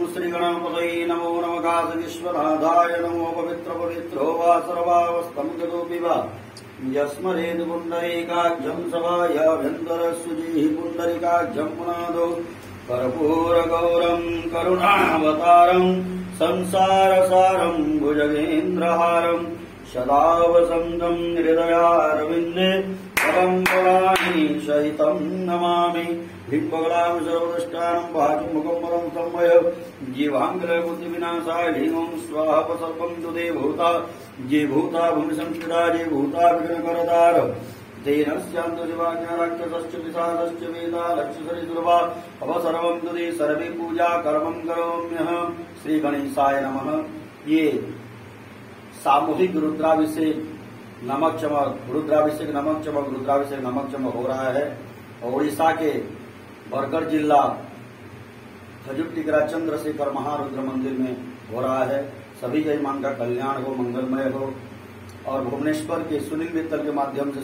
श्रीगणपतये नमो नमः काशविश्वनाथाय नमो पवित्र पवित्रो वा सर्वावस्थं गतोऽपि वा यस्मरेद् पुण्डरीकाख्यं सभायाभ्यन्तरसुजिः पुण्डरीकाख्यं पुनादो कर्पूरगौरं करुणावतारं संसारसारं भुजगेन्द्रहारं सदा वसन्तं हृदयारविन्दे परम्पराणि सहितं नमामि। ह्रीं सर्वदृष्टानं भाजुमुखं परं संवय जीवाङ्गलबुद्धिविनाशाय ह्रीं स्वाहा सर्वं तुदे भूता ये भूता भूमिसंस्कृता ये भूता विघ्नकरदार तेन स्यान्तो शिवाज्ञराक्षसश्च पिशाचश्च वेदालक्ष्यसरिसुरभा अवसर्वं तुदे सर्वे पूजा कर्मं करोम्यहम्। श्री गणेशाय नमः। ये सामूहिक रुद्राभिषेक नमक चमक रुद्राभिषेक नमक चमक हो रहा है। ओडिशा के बरगढ़ जिला खजुट्टिकरा चंद्रशेखर महारुद्र मंदिर में हो रहा है। सभी जयमान का कल्याण हो, मंगलमय हो। और भुवनेश्वर के सुनील मित्तल के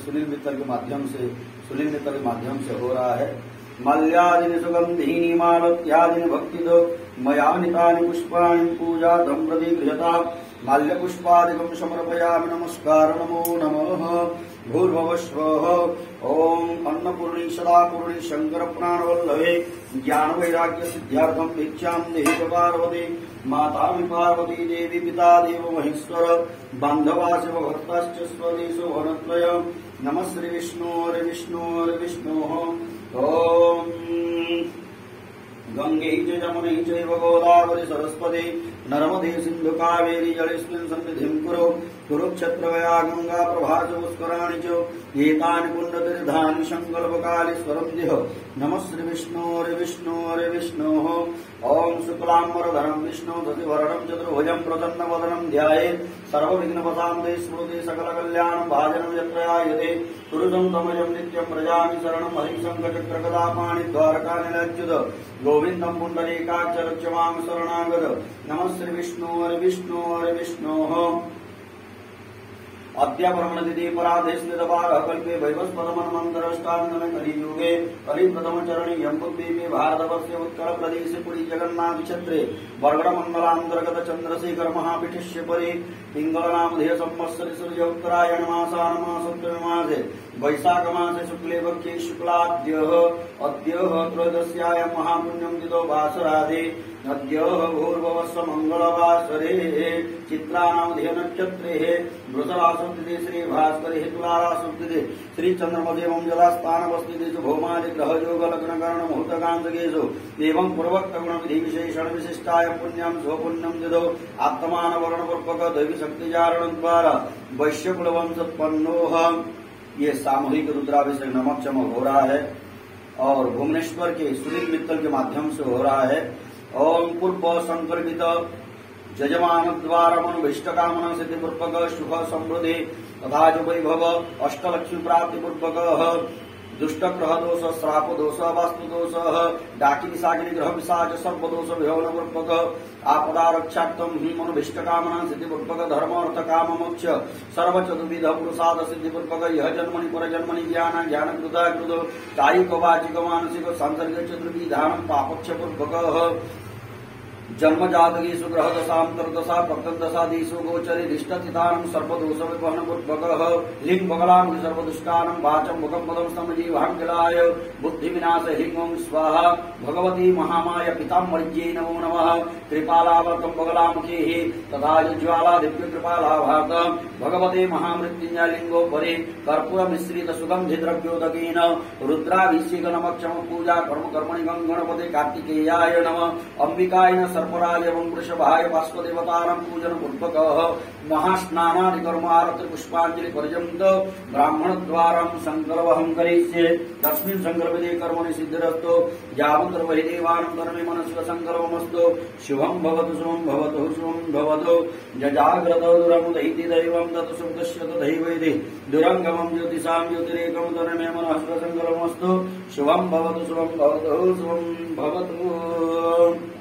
माध्यम से हो रहा है। मल्यादिनि सुगंधीनि मालत्यादिनि भक्तिदो मया नितानि पुष्पाणि पूजार्थं प्रतिगृह्यता माल्यपुष्पादिकं समर्पयामि। नमस्कार नमो नमः। भूर्भुवः स्वः। ओम अन्नपूर्णी सदापूर्णी शंकर प्राणवल्लभे ज्ञान वैराग्य सिद्ध्यार्थं भिक्षां देहि पार्वती माता पार्वती देवी पिता देव महेश्वर बांधवा शिव भक्ताश्च स्वदेशो वनत्रय। नमः श्री विष्णु ओम गंगे च यमुने चैव गोदावरी सरस्वती नर्मदे सिंधु कावेरी जलेऽस्मिन् सन्निधिं कुरु। कुरुक्षेत्रवया गंगा प्रभा च पुष्कराणि च एतानि पुण्यतीर्थानि संकल्पकालेश्वरं दिह। नमः श्री विष्णु ओम शुक्लांबरधरं विष्णु शशिवर्णं चतुर्भुजं प्रसन्नवदनं ध्यायेत् सर्वविघ्नोपशान्तये स्मृते सकलकल्याणं भाजनं यत्र आयते पुरुषं तमजं नित्यं व्रजामि शरणं हरिशङ्खचक्रगदापाणिद्वारकानिलच्युत गोविन्दं पुण्डरीकाक्ष रक्ष्यमां शरणागत। नमः श्री विष्णु अद्य ब्रह्मणतिथि पराधे स्मृतपारः कल्पे वैवस्पतमन्वन्तरष्टानमे कलियुगे कलिप्रथमचरणीयं बुद्धिपे भारतवर्षे उत्कलप्रदेशे पुरी जगन्नाथ क्षेत्रे बरगढ़मण्डलान्तर्गत चन्द्रशेखर महापीठस्य परि पिङ्गलनामधेय संवत्सरे सूर्य उत्तरायण मासानमासोत्तमे मासे वैशाख मासे शुक्ले पक्षे शुक्लाद्यः अद्यः त्रयोदश्यायां महापुण्यं दितो वासराधे अद्यः भूर्भुवस्सु मंगलवासरे चित्रानामधेय नक्षत्रे वृषभासुक्तिथे श्री भास्करे तुलारासुक्तिथे श्री चंद्रमदेवं जलास्थानवस्थितेषु भौमादि ग्रह योग लग्न करण मुहूर्तकांतकेषु एवं पूर्वोक्त गुण विधि विशेषण विशिष्टाय पुण्यं स्वपुण्यं दिदो आत्मान वर्ण पूर्वक दैवी शक्ति जारण द्वारा वैश्य कुलवंशोत्पन्नोह। ये सामूहिक रुद्राभिषेक नमक चमक हो रहा है और भुवनेश्वर के सुनील मित्तल के माध्यम से हो रहा है। ओम पूर्व संकल्पित जजमान द्वारा मनोभीष्टकामना सिद्धि पूर्वक शुभ समृद्धि तथा वैभव अष्टलक्ष्मी प्राप्ति पूर्वक दुष्ट ग्रह दोष श्राप दोष वास्तु दोष डाकिनी साकिनी ग्रह विशाच सर्प दोष विहवन पूर्वक आपदा रक्षार्थम ही मनोभीष्टकामना सिद्धि पूर्वक धर्म अर्थ काम मोक्ष सर्व चतुर्विध पुरुषार्थ सिद्धि पूर्वक यह जन्मनि पर जन्मनि ज्ञान कृत कायिक वाचिक मानसिक सांसर्गिक चतुर्विधान पापक्ष पूर्वक जन्म जातकेषु ग्रह दशांतरदशा प्रत्यंदशादिषु गोचरे दिष्टस्थितानं सर्वदोष विवहन पूर्वक लिंग बगलां सर्वदुष्टानं वाचं मुखं पदं समजीवाङ्गिलाय बुद्धि विनाश ह्रीं ओं स्वाहा भगवती महामाय पितामह्यै नमो नमः। कृपालावर्तं बगलामुखे तथा ज्वाला दिव्य कृपालाभात भगवते महामृत्युंजय लिंगोपरि कर्पूर मिश्रित सुगंधि द्रव्योदकेन रुद्राभिषेक नमक चमक पूजा कर्म कर्मणि गणपते कार्तिकेयाय नमः। अंबिकाय सर्पराज एवं वृषभाय बाष्पदेवतारं पूजन पूर्वक महास्नानादि कर्म आरति पुष्पांजलि पर्यंत ब्राह्मण द्वारा संकल्पहं करिष्ये। तस्मिन् संकल्पिते कर्मणि सिद्धिरस्तु यावत् वै देवानां कर्मे मनस्व संकल्पमस्तु। शुभं भवतु जजाग्रतो दूरं दहिति दैवं तत् शुद्धस्य तथैवेति दुरंगमं ज्योतिषां ज्योतिरेकं तन्मे मनस्व संकल्पमस्तु। शुभं भवतु।